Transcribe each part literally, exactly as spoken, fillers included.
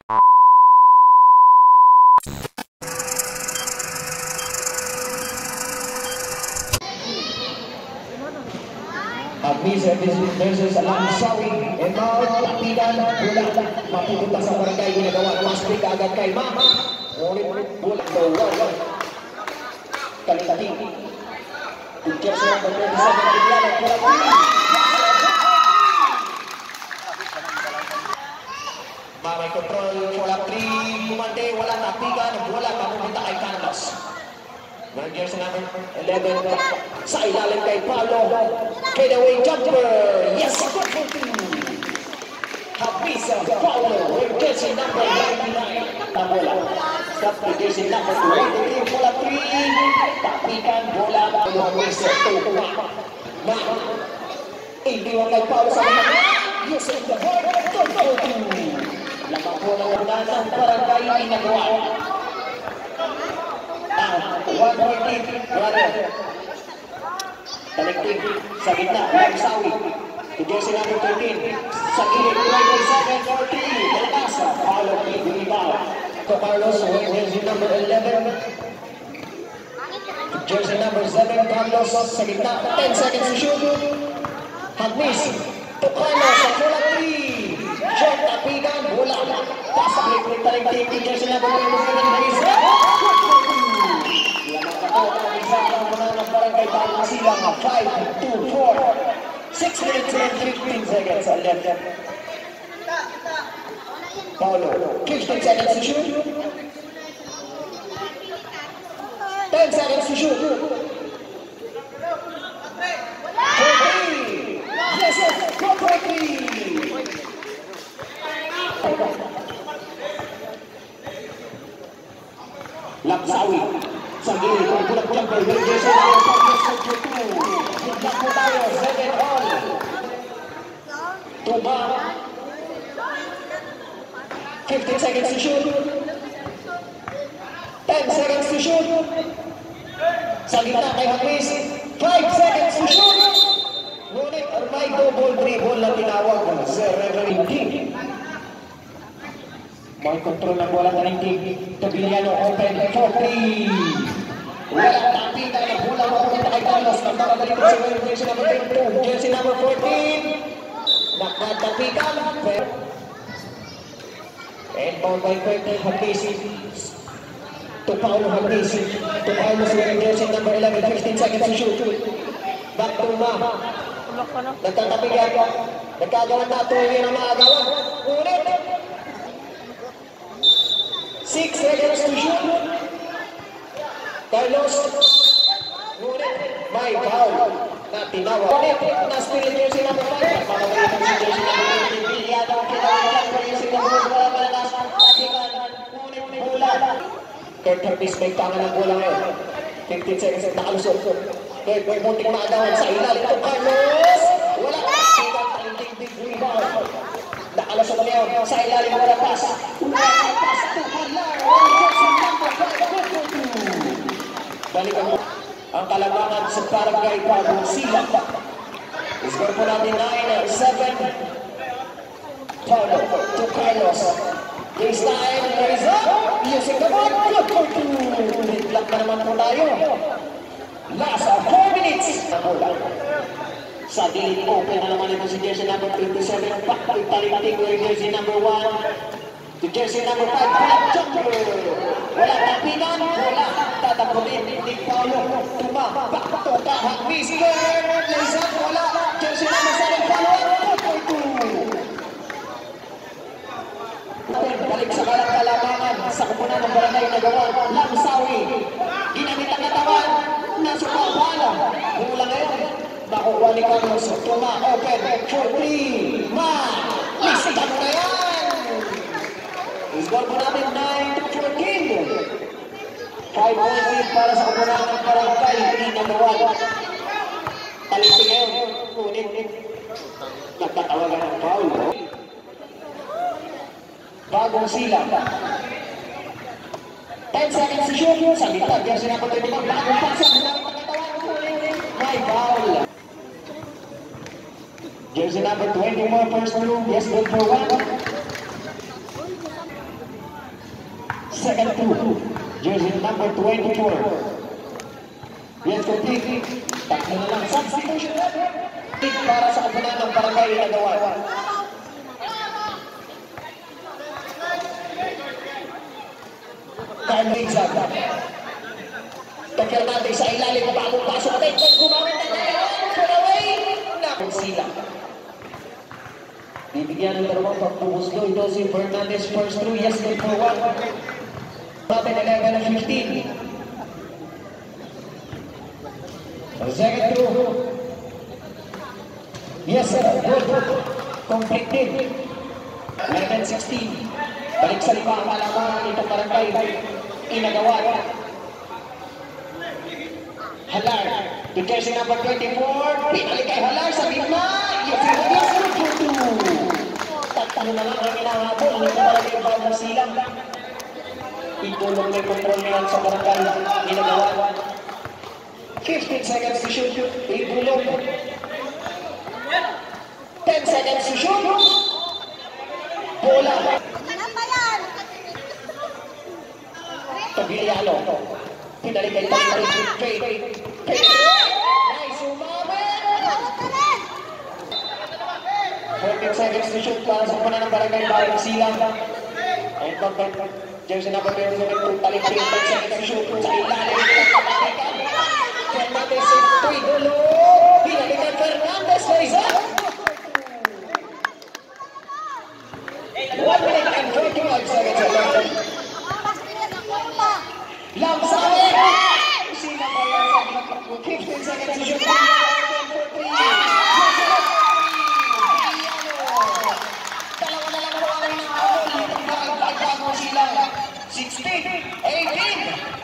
Abisa versus Lamsawi, Emal, Tapidan, bola mapupunta sa barangay ginagawa, masri ka agad kay Mama, ngunit bola bawal, kali-kali, picture sa number twenty-seven, Bibiana, bola Mamay control, bola three, kumante, wala Tapidan, bola mapupunta kay Carlos. Nandiyan sa number eleven, sa ilalim kay Paulo, fadeaway jumper, yes, good for two. Habisa Paulo, with jersey number ninety-nine, Tabola. Stop the jersey number twenty-three, bola three, Tapikan, bola, Habisa, tuwa. Ma, iniwan kay Paulo sa mga, yes, in the board, good for two. Lamang po ng unan ng barangay ginagawa. one point brother Taliktik sa gitna Lamsawi to jersey number thirteen sa gilid twenty-seven forty Malakas Paulo Bilibao to Carlos with jersey number eleven to jersey number seven Carlos sa gitna ten seconds to shoot Hagmis to Carlos sa bola three John Tapigan bola pasa kay Taliktik to jersey number twenty-seven five, two, four, six minutes and fifteen seconds left. Paulo, fifteen seconds to shoot. ten seconds to shoot. fourteen. Yes, go for three. Lamsawi. Sa gilid, kung bulak jumper, with jersey number two. Higla po tayo, seven all. Tuba. fifteen seconds to shoot. ten seconds to shoot. Sa gitna kay Hagmis, five seconds to shoot. Ngunit, may double dribble na tinawag sa Reverend King. May control ng bola ng King. Tabiliano open for three. Wala Tapidan na bola mapunta kay Carlos. Nagkakabalik ko sa jersey number twenty-two. Jersey number fourteen. Nakatapidan. And bound by Puente Hagisi. To Paulo Hagisi. To Paulo sa jersey number eleven. fifteen seconds to shoot. Back to Ma. Nagkatapidan. Nagkagawan na ito. Yun ang maagawan. Ulit. six seconds to shoot. Carlos, ngunit may foul na tinawag. Ngunit, na-steal yung jersey number five. Mamagalitan si jersey number twenty. Bilyano, kinawag ang jersey number one. Wala malakas. Tapikan, ngunit bola. Kurt Herpes may tangan ng bola ngayon. fifteen seconds at nakalusot. Kurt, may munting maadawan sa ilalim. Ito, Carlos! Wala. Tapikan, talinting big rebound. Nakalusot na ngayon. Sa ilalim, wala pass. Wala pass. Ito, Carlos! Jersey number five. Balikan mo ang kalamangan sa barangay Bagong Sila. Score po natin nine seven. Paulo to Carlos. This time, raise up. Using the ball. Good for two. Nitlock na naman po tayo. Last four minutes. Bola. Sa gilid open na naman ito si jersey number twenty-seven. Back to Talinting with jersey number one. To jersey number five. Black jumper. Wala Tapidan. Bola. Tatapunin ni Paulo. Tuma. Back to Hagmis. Laser. Wala. Jersey number seven. Paulo. Good for two. Balik sa kalang kalamangan. Sa kupunan ng barangay nagawa. Lamsawi. Ginamit ang katawan. Nasuka Paulo. Mula ngayon. Nakuha ni Carlos. Tuma. Open. For three. Ma. Lista mo na yan. Score po namin nine to fourteen. five point lead para sa kupunan ng barangay ginagawa. Talinting ngayon. Unit. Nagtatawagan ng foul. Bagong Sila. ten seconds to shoot. Sa gitna, jersey number twenty-one. Bagong pasa. May foul. Jersey number twenty-one, first move. Yes, good for one. second to jersey number twenty-four. Yes, complete. Tatlo na lang. Substitution para sa kapunan ng Barangay Inagawan. Carmen Zaga. Takil natin sa ilalim ng bagong pasok. Tekon gumamit na tayo. Put away. Nakon sila. Bibigyan ng dalawang pagpupuslo. Ito si Fernandez first through. Yes, good for one. Natin eleven and fifteen. Second through. Yes, sir. Good. Completed. eleven sixteen. Balik sa lima ang malaman itong Barangay Inagawan. Halar. To jersey number twenty-four. Pinalik kay Halar sa gitna. Yes, yes, tatalo na lang ang inahabol. Ito Barangay Bagong Silang. Itulong may kontrol niyan sa Barangay Inagawan. fifteen seconds to shoot. Itulong. ten seconds to shoot. Bola. Taglialo. Pinalik kay Tari. Nice. Umamit. fourteen seconds to shoot. Para sa kunan ng Barangay Bagong Silang. Ay pag jersey number twenty-two. Talik ten seconds to shoot. Sa ilalim. Fernandez ito'y dulo. Pinalik kay Fernandez. Liza. one minute and twenty-five seconds left. Lamsawe! Sina ba yan sa fifteen seconds to shoot. Dalawa na lang ang mga inahabol. Bagong Silang. sixteen, eighteen.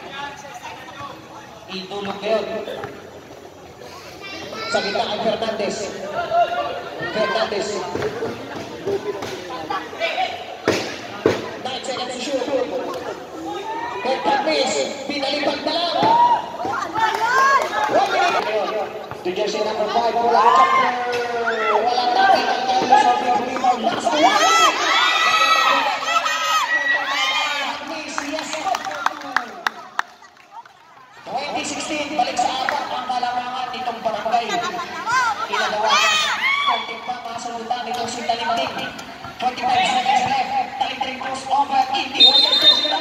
Itulog yun. Sa gitna ang Fernandez. Fernandez. nine seconds to shoot. Kay Tapis, pinalipag na lang. one minute. To jersey number five, wala ang chapter. Walang tapit ang kaya sa rebound. Last one. twenty sixteen, balik sa apat ang kalamangan nitong Barangay Inagawan. Konting pa masalutan nitong si Talinting. twenty-five seconds left. Talinting cross over. Hindi wala ito sila.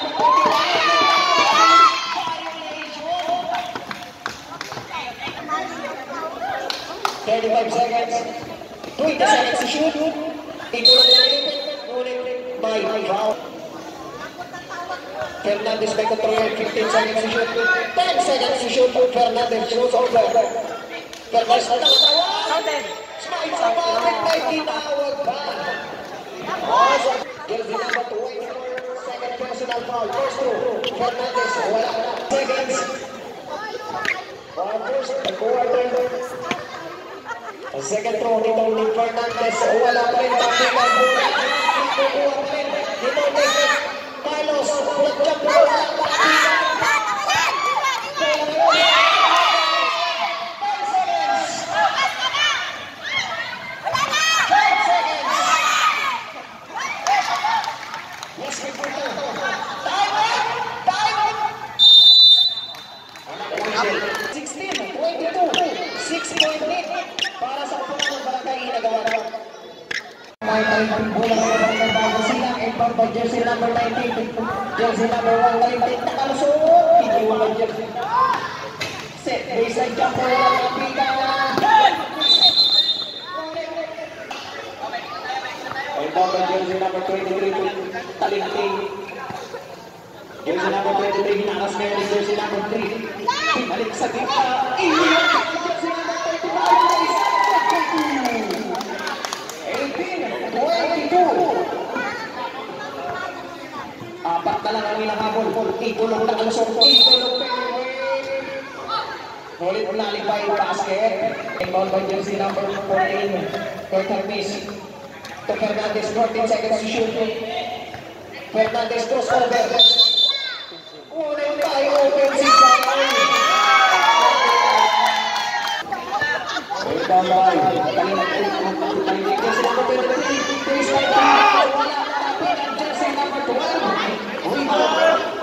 thirty-five seconds. twenty seconds to shoot. Ito lang nalipit. Ngunit may foul. Fernandez by control. fifteen seconds to shoot. ten seconds to shoot. Fernandez shoots over. Fernandez na nakatawa. Smile sa bakit may tinawag pa. Jersey number twenty-four. Second personal foul. First two. Fernandez. Wala na. Seconds. First quarter. Second throw nito ni Fernandez. Wala pa rin. Bakit ang bola. Ikukuha pa rin. Dito ni Carlos. Nag-jump na wala. sixteen, twenty-two, six point eight para sa kapunan ng Barangay Inagawan. May talikang bola ng Barangay Bagong Silang. Inbound by jersey number nineteen. Jersey number one, talikang nakalusot. Hindi mo by jersey. Set, baseline jumper, walang kapita. Inbound by jersey number twenty-three. Talikang. Jersey number twenty-three, hinakas ngayon ni jersey number three. Pinalik sa gitna. Iiyak sa jersey number thirty-five. eighteen, twenty-two. Apat na lang ang inahabol. Itulong na kalusok. Itulong na. Ulit nalipay basket. Inbound by jersey number fourteen. Curtin Miss. To Fernandez, fourteen seconds to shoot. Fernandez cross over. Una yung tayo offensive foul. Inbound by Talinting jersey number twenty-three. Baseline foul. Wala na tapin ang jersey number twelve. Rebound.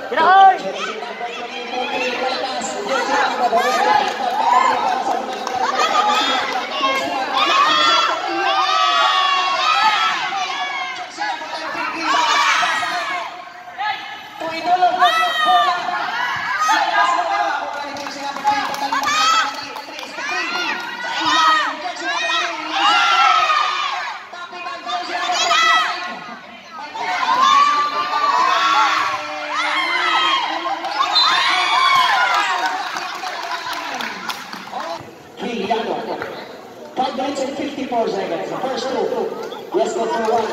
Kinahoy! five minutes and fifty-four seconds. The first two. Yes, go for one.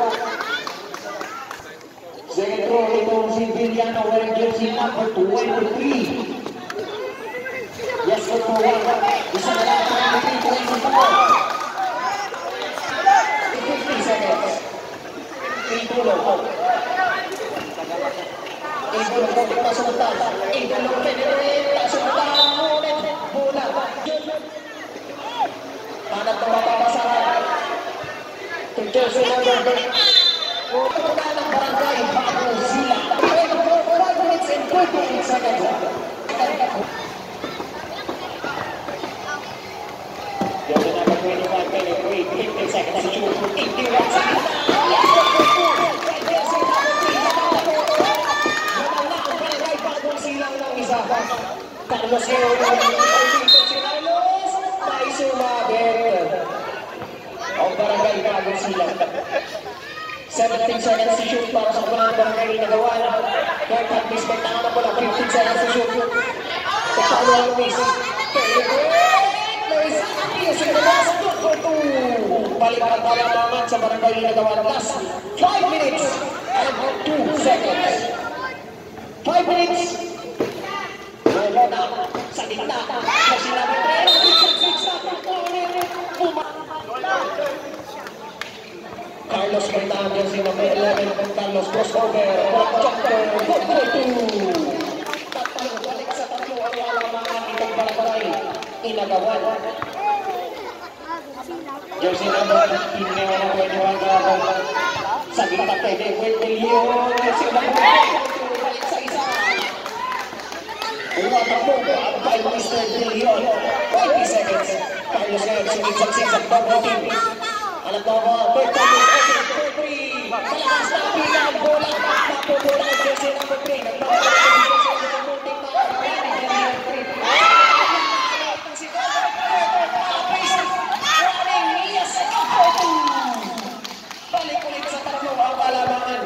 Second row, itong si Villano wearing jersey number twenty-three. Yes, go for one. Isa na lang, twenty-three, twenty-four. fifty seconds. Itulo. Itulo po, pasutan. Itulo, penetrate, pasutan. Ngunit, bola. Hanap na mapapasahan. Yung jersey number Pagpunta ng barangay Bagong Sila. five minutes and twenty-eight seconds. Jersey number twenty-five, twenty-three, fifty seconds. eighty-one seconds. Jersey number three. Naman ang barangay Bagong Sila ng isa. Carlos Hero. Si Carlos. May sumabit. Ang barangay Bagong Sila. seventeen seconds to shoot para sa mga barangay na gawa na. Kaya practice may tanga na po lang. fifteen seconds to shoot. Kapalo ang miss. There is a miss in the last two for two. Balikan ang palamangan sa barangay na gawa na. Last five minutes and two seconds. five minutes. Wala na sa gitna. Sa sinabi tayo. Carlos Bertang, jersey number eleven, Carlos crossover, jumper, four two. Tatlo, balik sa tatlo ang alamangan itong barangay Inagawan. Jersey number fifteen, ngayon ang twenty-one grado. Sa gitna pwede, pwede yun. Jersey number twenty-two, balik sa isa. Una tatlo, ang by Mister Billion. twenty seconds. Carlos ngayon, sumisagsisag double team. Alam mo ko, Bertang is open for three. Malakas na pila ang bola. Napubola ang jersey number three. Nagpapalala ang jersey number fourteen. Running, yes, for two. Balik ulit sa tatlo ang kalamangan.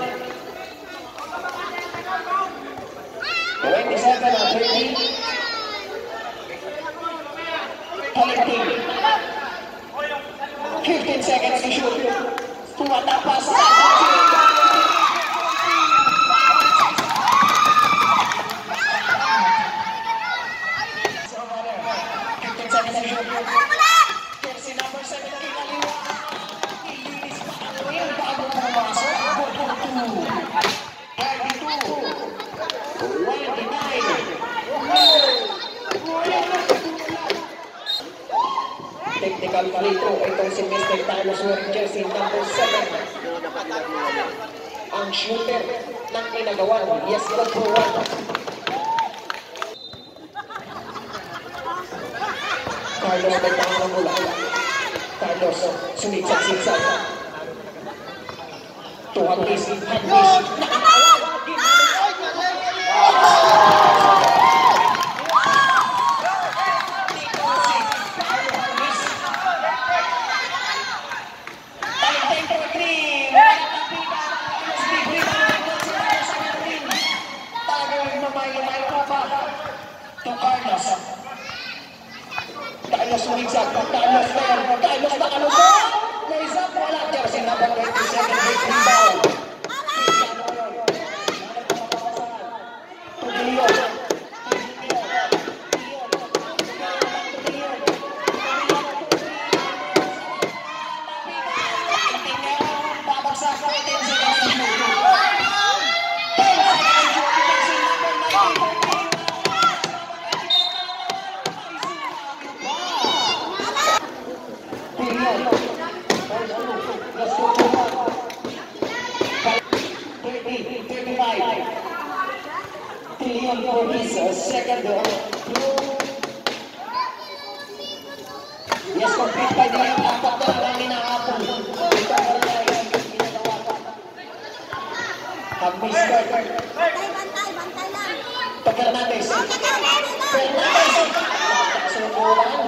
twenty-seven at thirty. Collecting. fifteen seconds to shoot. Tumatapas. fifteen seconds to shoot. Jersey number seventeen kaliwa. Ilinis pa ang rin bago pumasok. thirty-two. twenty-nine. Technical free throw itong si Mister Carlos wearing jersey number seven. Ang shooter ng Inagawan. Yes, go for one. Carlos may tanga ng mula. Carlos sumiksag-siksag. To handis, handis. Carlos sumiksag, Carlos fair, Carlos nakalusot, Laisa wala, jersey number twenty-seven, big rebound. Tugiyon. Babagsak sa ten seconds. Leon for his uh, second uh, yes, complete by the Leon. Apat na lang ang inaapon. Hag-mister. Bantay, bantay, bantay lang. To Fernandez. Oh, Fernandez na. Fernandez. Subukan.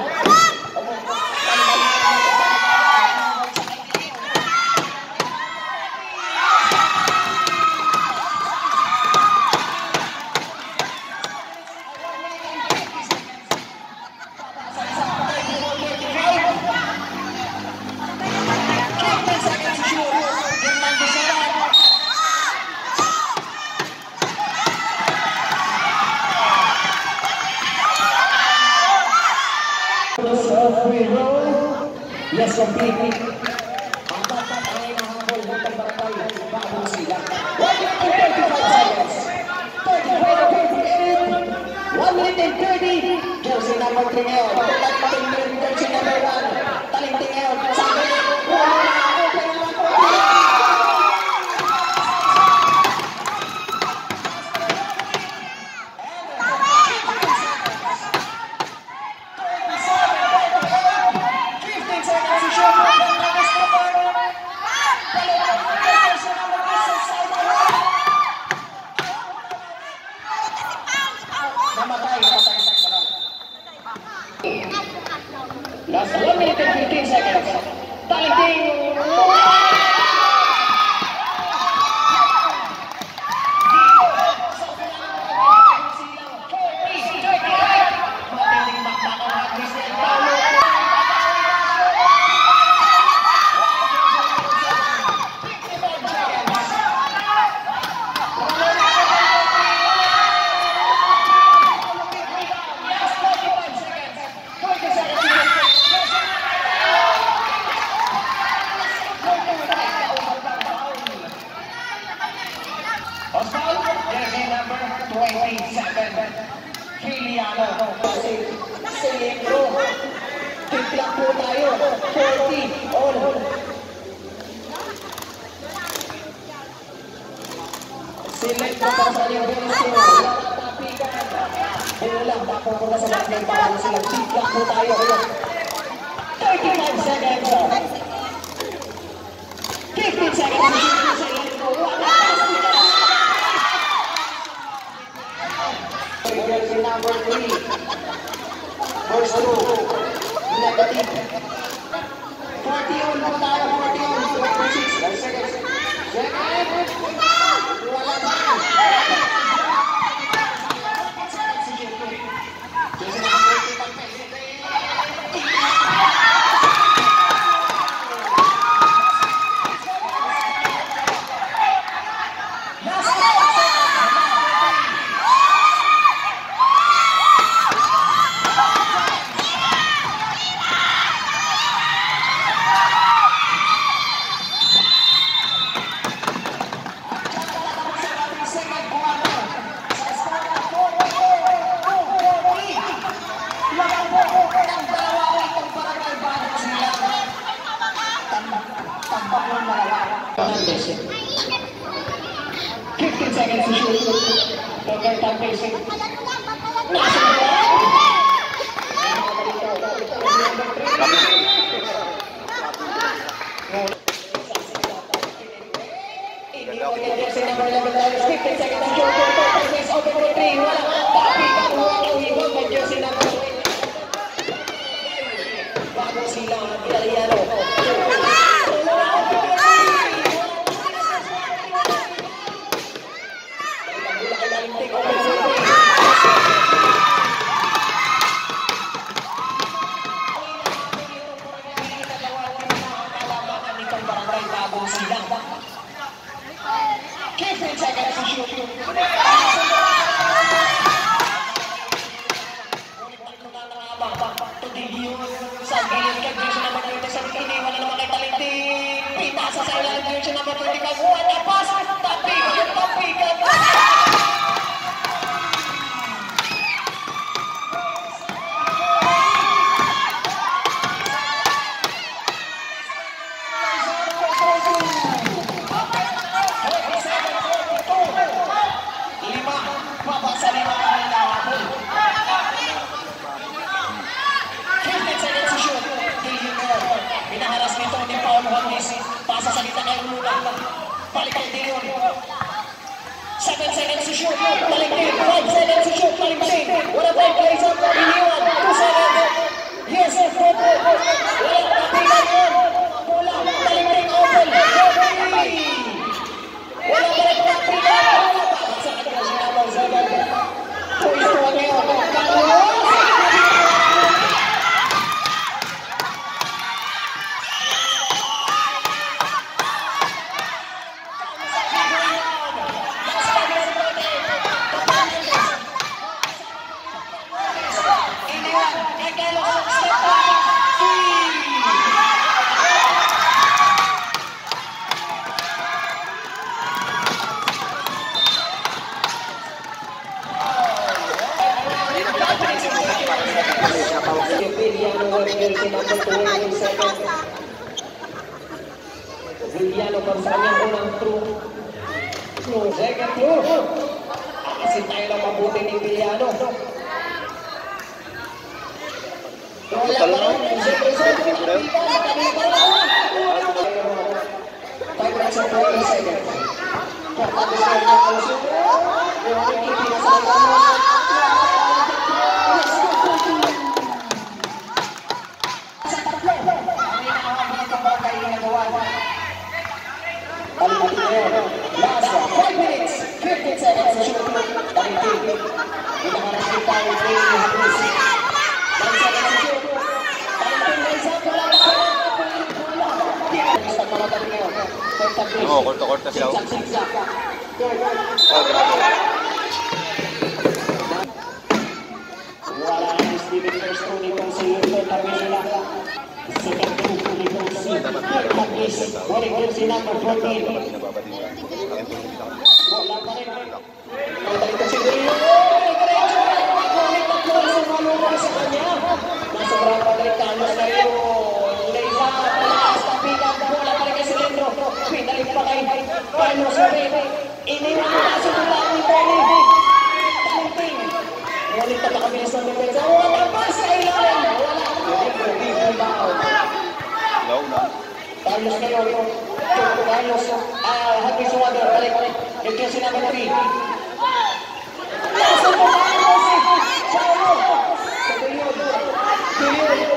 Yes, complete. Ang dapat ay nakahabol ng pagbarakay bago sila. one minute and thirty-five seconds. thirty-five thirty-eight. one minute and thirty. Jersey number three ngayon. Jersey number one. Talinti ngayon. Sabi na. Wala na ako. Kaya na ako. Last one minute and fifteen seconds. Talinting. Jersey number twenty-seven, Kiliano. Selengro. Timplang po tayo. forty. All. Selengro para sa yung Benzo. Tapikan. Bulang. Tapos po na sa lahat ng parang sila. Timplang po tayo. thirty-five seconds. fifteen seconds. Jersey number three. First two. Negative. forty on po tayo. forty on. twenty-six. Seconds. Second. Wala pa. Jersey number three. fifteen seconds to shoot. Total time pacing. Jersey number eleven, fifteen seconds to shoot. Total pace open for three. Wala. Tapi karuang uhiwag ng jersey number twenty. Bago sila Kiliano. fifteen seconds to shoot. Sa gilid kay Jersey number twenty-seven, iniwan na naman kay Talinting. Pinasa sa ilalim Jersey number twenty-five. What a pass! Tapikan, tapikan! Lima, babasa Juanis. Pasa sa gitna kay Lula. Balik kay Dion. seven seconds to shoot. Balik din. five seconds to shoot. Balik din. Wala tayo plays up. Iniwan. two seconds. Yes, good. Wala kapitan yun. Bola. Balik din. Open. Wala balik kapitan. Sa kanya sinabaw sa ganda. Pulis ko ngayon. Carlos. Viliano baru sa kanyang unang through. Through, second through. Akasin tayo lang mabuti ni Viliano. Wala pa rin. Siyempre-siyempre, kapitan. Kanina pa rin. five minutes and forty seconds. Importante sa kanya ang susunod. Yung ikipin na sa kanya. Last one, five minutes, fifteen seconds to shoot. Balikin. Hindi naman ang tayo play ni Hamis. nine seconds to shoot. Balikin na isa. Wala na pa. Basta malatag ngayon. Oo, korta-korta siya. Zigzag, zigzag. Oh, grabe. Wala na yung Steven first throw nitong si Hilton Tarmesila. Second throw nitong si Magis. Winning jersey number fourteen. Wala pa rin. Punta ito si Grillo. Ngunit na po sa malungan sa kanya. Nasobrang pagalik Carlos na yun. Leysa, palakas, tapigan. Wala pa rin kay Silendro. Pinalik pa kay Carlos Rin. Iniwan mo na sa tulang ni Tony. Talinting. Ngunit na nakabilis ng depensa. Wala pa sa ilalim. Wala. Low na. Carlos ngayon. Carlos. Ah, Happy Suwader. Balik, balik. Yung jersey number three. Nasa mo ba ang si Charo? Sa Tuyod. Tuyod.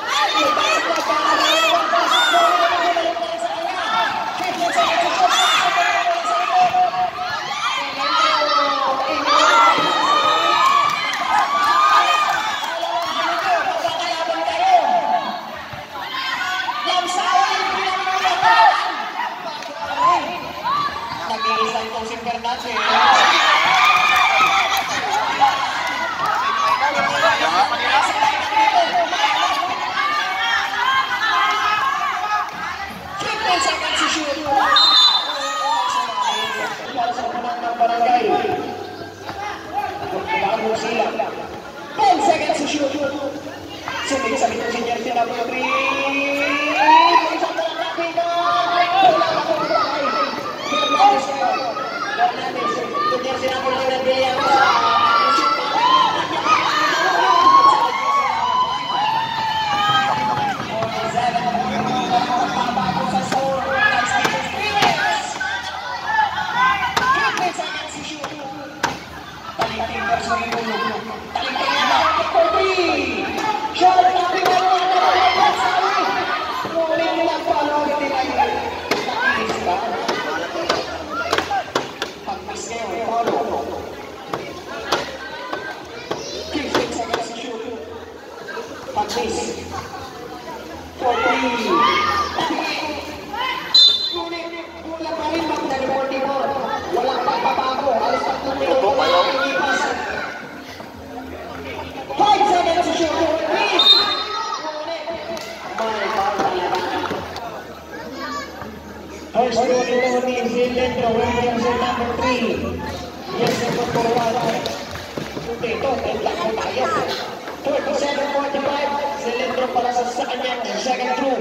Nag-iisang itong si Fernandez. fifteen seconds to shoot. Para sa punang ng barangay. Bago sila. ten seconds to shoot. Sumig sa itong si jersey number three. Isang talang kapitan. Wala pa kong bahay. Fernandez. Fernandez. Itong jersey number three na Biaya. First throw nito ni Silendro, winning jersey number three. Yes, ito po naman. Ito, ito po tayo. forty-seven forty-five, Silendro pala sa sa kanyang second throw.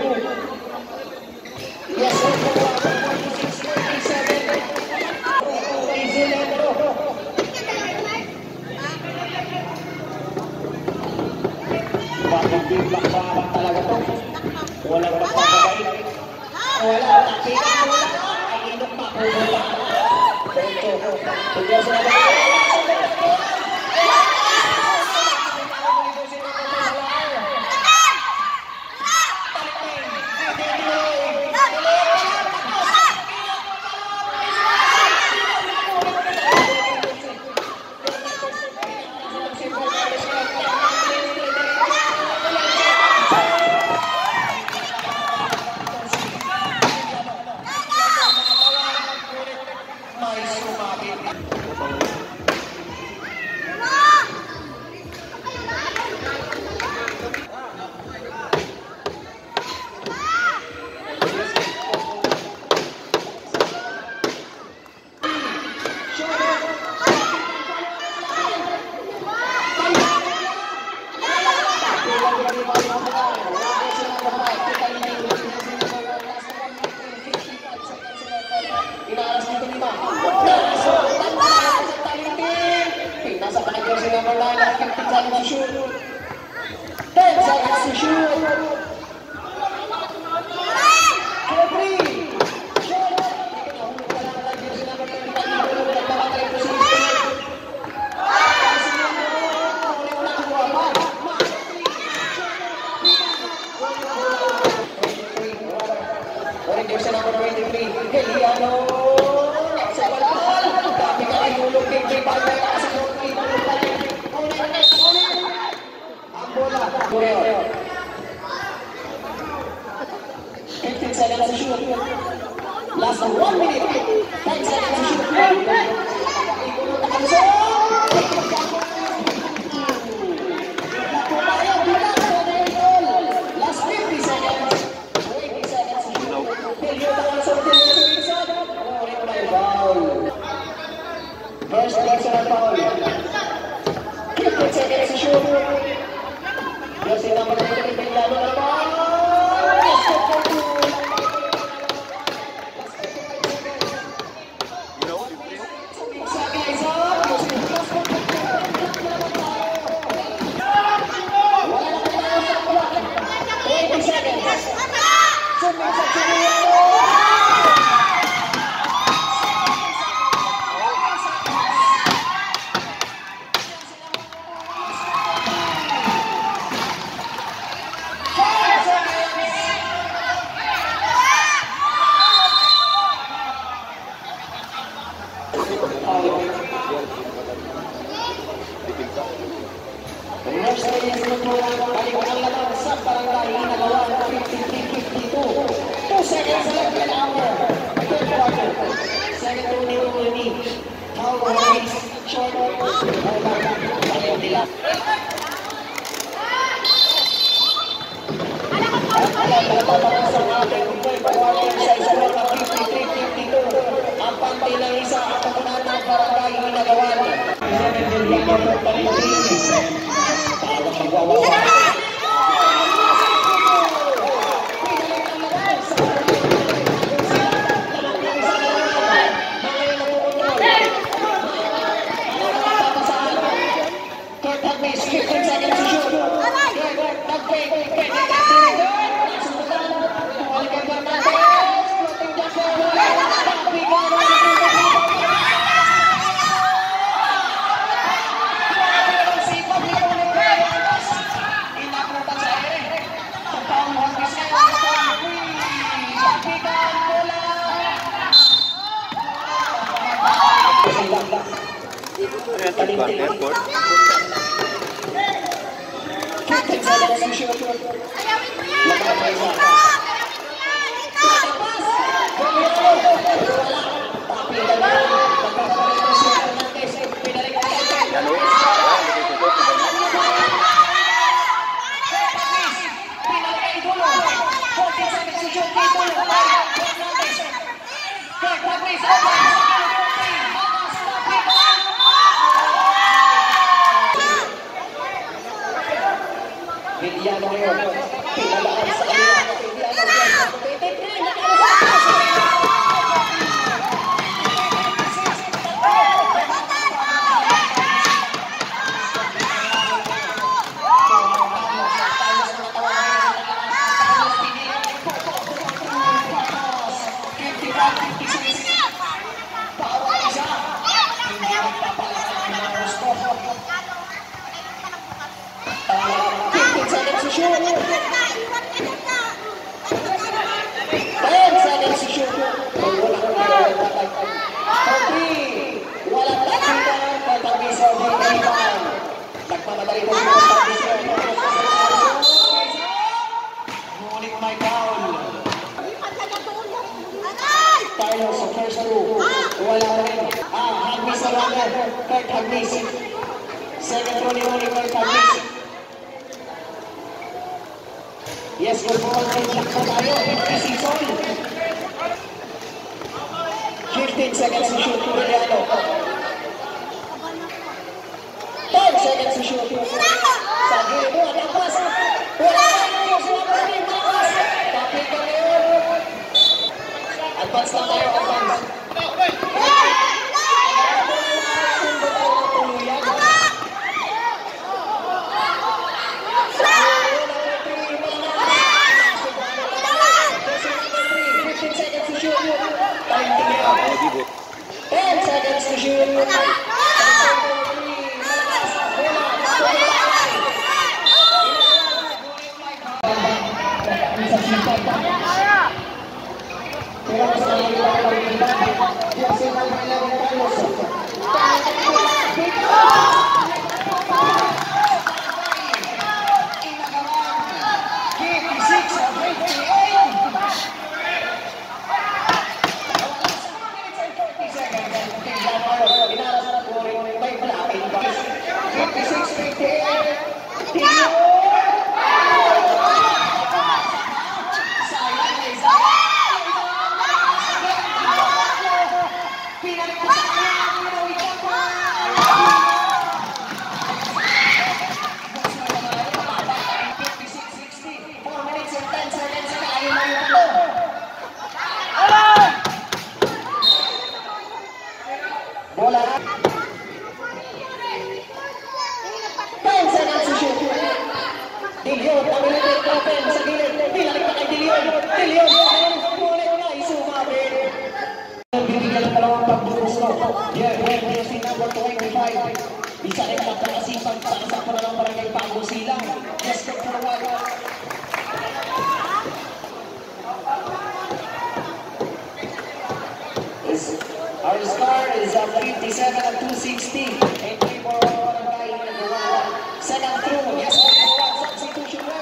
Yes, ito po forty-six forty-seven. Kay Silendro. Bakit yung bakbakan talaga to? Walang magpapabait. Wala, tapikan mo lang. Ay, inok pa, pumunta. Diretso. Tugyan sila ba? fifteen seconds to shoot. Last one minute. ten seconds to shoot. Last fifty seconds. twenty seconds to shoot. First personal foul. fifteen seconds to shoot. Jersey number three, lalo na ba? Ang pantay ng isa at pagkunan ng barangay Hinagawan. Vidiano ngayon, pinalaan sa kanila. Vidiano. Balikan, fifty-six. Bawal isa. Hindi nagpapalakan ng gusto. fifteen seconds to shoot. ten seconds to shoot. thirty. Walang lapitan. Pagkabisa ng rebound. Nagmamadali po siya. Ngunit may foul. Tayo sa first two. Wala rin. Ah, Hagmis na lang. Kurt Hagmis. Second throw ni Uli Kurt Hagmis. Yes, good ball. Check pa tayo. Season. fifteen seconds to shoot. Juliano. ten seconds to shoot. Sa gilid mo, tapos. Wala rin. Wala rin. Tapos. Kapit ka ngayon. Advance lang tayo. Advance. ten seconds to shoot. Bola. ten seconds to shoot. Dilion, namilit ng open sa gilid. Dilalik pa kay Dilion. Dilion, ulit na, isumabit. Binigyan ng dalawang pagbuso. Yeah, yeah, jersey number twenty-five. Isa rin magkakasipan sa kasap na ng barangay Pago Silang. Just take for a while. Our score is uh, fifty-seven and two sixty. Entry for Barangay number one. Second through. Yes, for one substitution rep.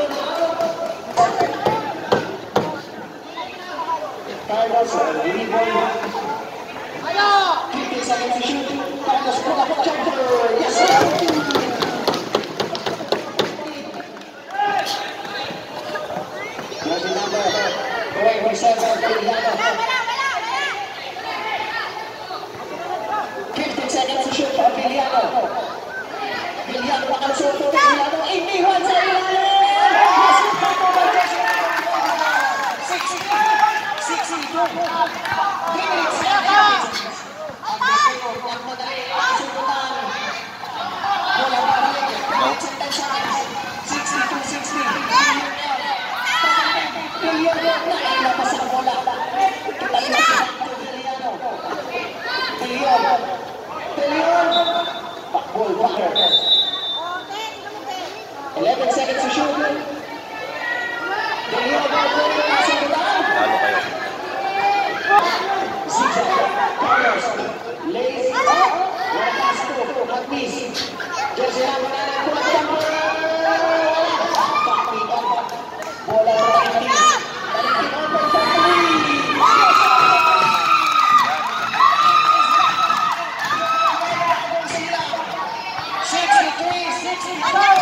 Carlos, lead ball. fifteen seconds to shoot. Carlos, pull up a jumper. Yes, sir. Jersey number twenty-seven. fifteen seconds to shoot for Viliano. Viliano makalusot po. Viliano iniwan sa ilalim. sixty-two. three minutes. Ang gusto ko, nagmadali ang subutan. Wala pa rin. ten seconds. sixty-two sixty. Viliano nailapas ang bola. Viliano. Viliano. Viliano. Backball, backer. eleven seconds to shoot. Viliano, backball, pasang butaan. Talo kayo. Zigzag. Carlos. Lays up. Wala pass to. Hagmis. Jersey number nine. Kulang jumper. Backbeat up. Bola twenty. Balikin open for three. sixty-three sixty-four.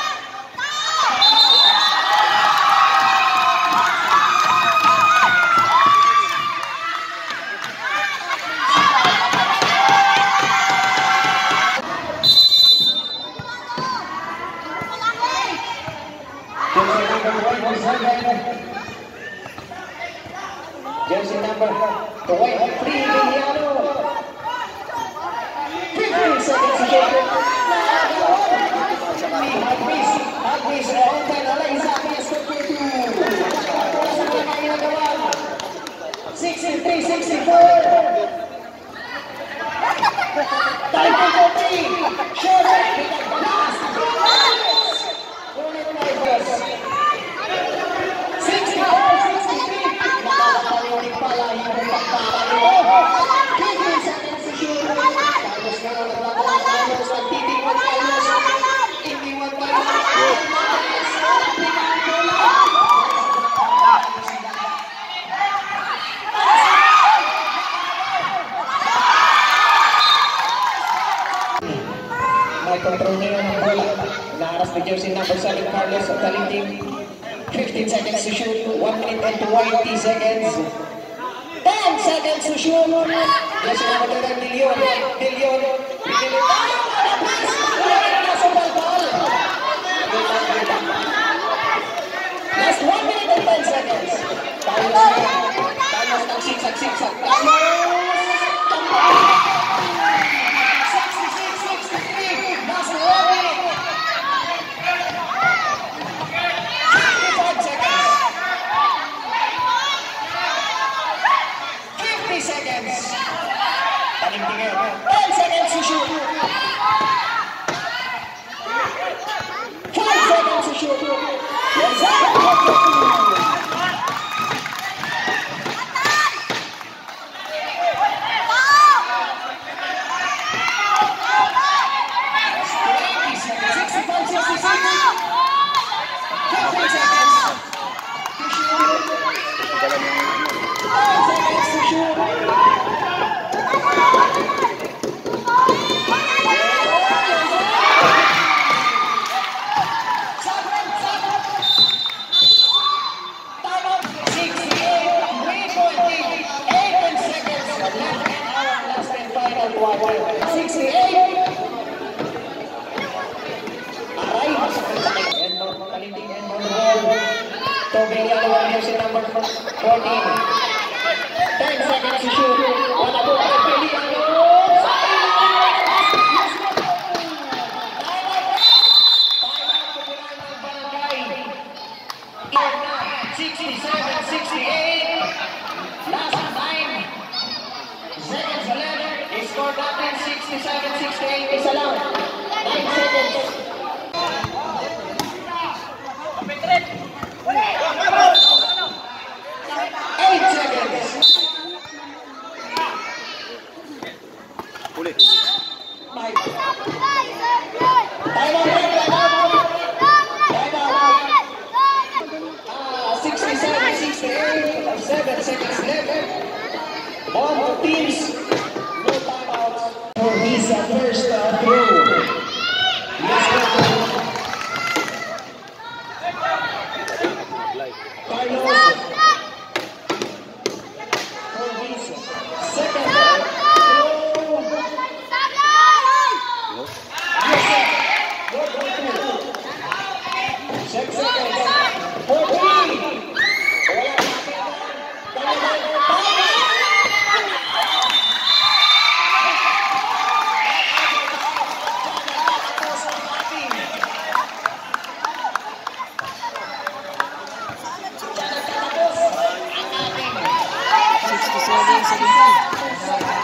Jersey number twenty-three, Viliano. fifteen seconds to shoot. Hagmis, Hagmis, open, ala isa, yes, twenty-two. Ako na sa mga ginagawa. sixty-three sixty-four. Time to complete. Short with the last two minutes. sixty-four sixty-three. Nakakapaliwanag pala yung pagkakaliwa. fifteen seconds to shoot. Carlos Caro naglaban. Carlos nagtitingwan. Carlos iniwan pa rin. May control niya ng bola. Naaras ni jersey number seven Carlos Talinting. fifteen seconds to shoot. one minute and twenty seconds. ten seconds to shoot. Jersey number eleven De Leon. De Leon. Last one minute and ten seconds. Carlos. Carlos nagsiksag siksag. ten seconds to shoot. five seconds to shoot. one second. sixty-five sixty-six. fifteen seconds to shoot. ten seconds to shoot. sixty-eight. Aray, and Talinting and Monroe. Tobeliano Warriors in number fourteen. ten seconds to shoot. Wala po kay Tobeliano. sixty-seven sixty-eight. Last nine seconds eleven. Score natin sixty-seven sixty-eight. Isa lang. nine seconds. eight seconds. Ulit. five. Time out. Time out. Time out. Uh, sixty-seven sixty-eight. seven seconds left. All the teams. No timeouts. For his uh, first uh, throw. Let's go. Carlos. For his second uh, throw. Yes, sir. Go, go, go. Six seconds. fourteen. Wala na. sixty-seven seventeen.